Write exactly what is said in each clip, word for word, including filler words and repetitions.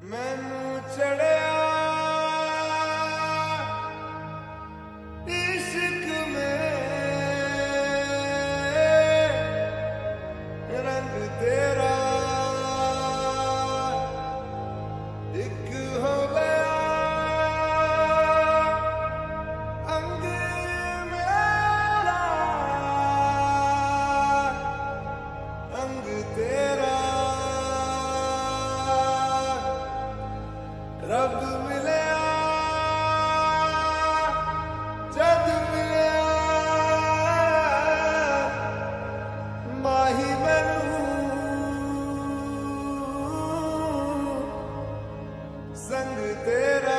मैनू चढ़िया इश्क में रंग तेरा एक हो गया अंग मेरा अंग तेरा रब मिलया जद मिलया माही मैनू संग तेरा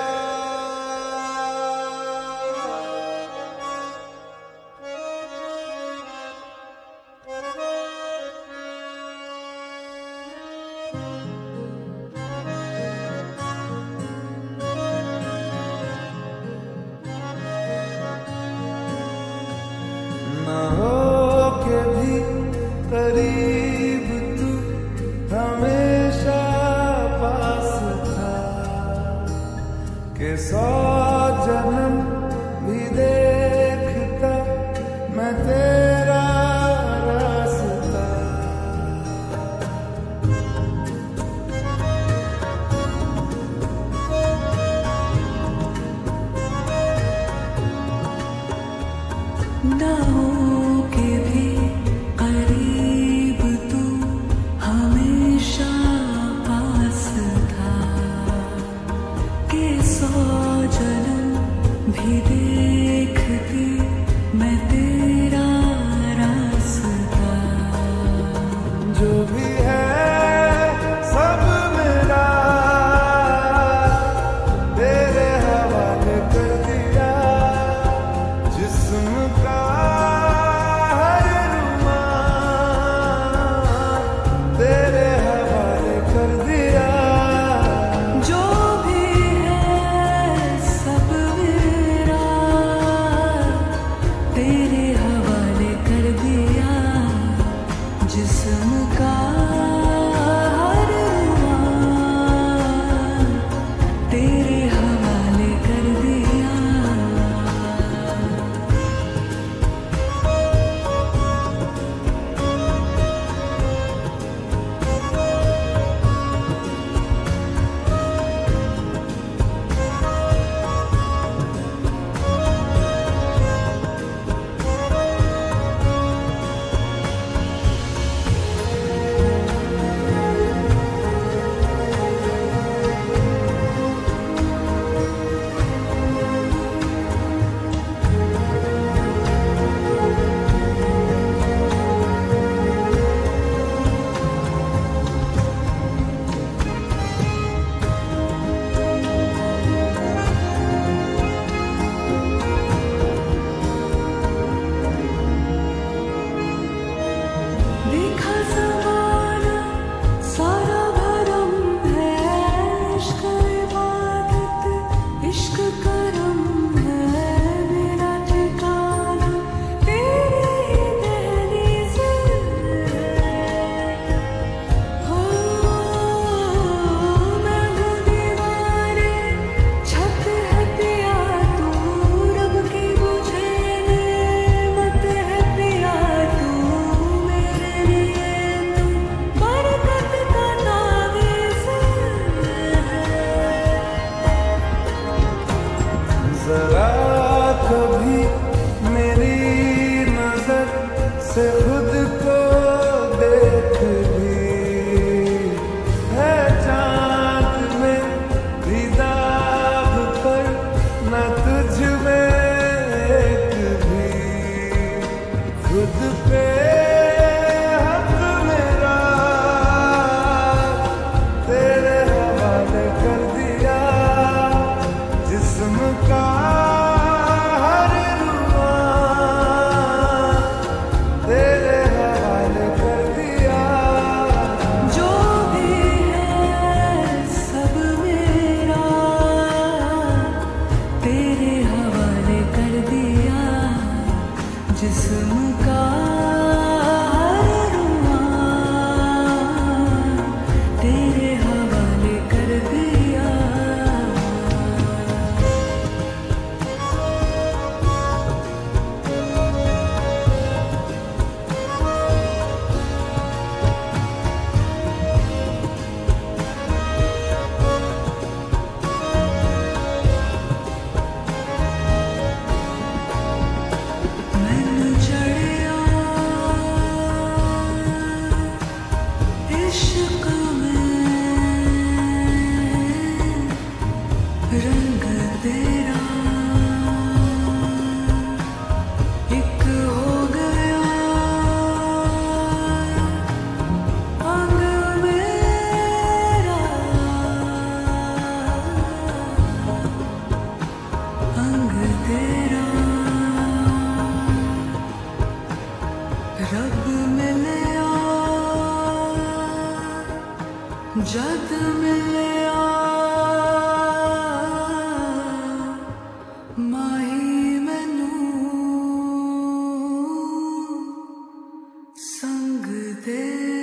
ना हो के भी करीब तू हमेशा पास था कि सौ जन्म भी देखता मैं तेरा रास्ता। ना हो के भी करीब तू हमेशा पास था कि सौ जन्म भी देखती मैं तेरा रास्ता। जो भी है सब मेरा तेरे हवाले कर दिया जिस्म का हर रुमा तेरे हवाले कर दिया। जो भी है सब मेरा तेरे हवाले कर दिया जिस्म का हर रुआ तेरे हवाले कर दिया। जद मिलिया माही मैनू संग दे